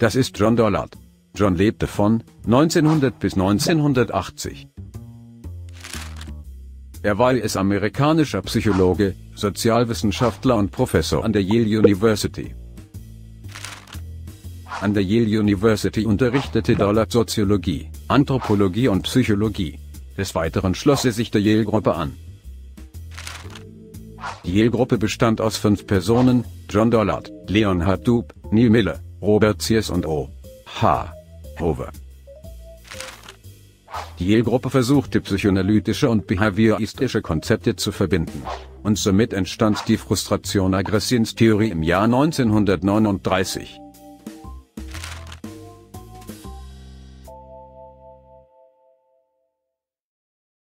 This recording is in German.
Das ist John Dollard. John lebte von 1900 bis 1980. Er war US-amerikanischer Psychologe, Sozialwissenschaftler und Professor an der Yale University. An der Yale University unterrichtete Dollard Soziologie, Anthropologie und Psychologie. Des Weiteren schloss er sich der Yale-Gruppe an. Die Yale-Gruppe bestand aus 5 Personen: John Dollard, Leonhard Doob, Neil Miller, Robert Sears und O. H. Hoover. Die Yale-Gruppe versuchte psychoanalytische und behavioristische Konzepte zu verbinden. Und somit entstand die Frustration-Aggressionstheorie im Jahr 1939.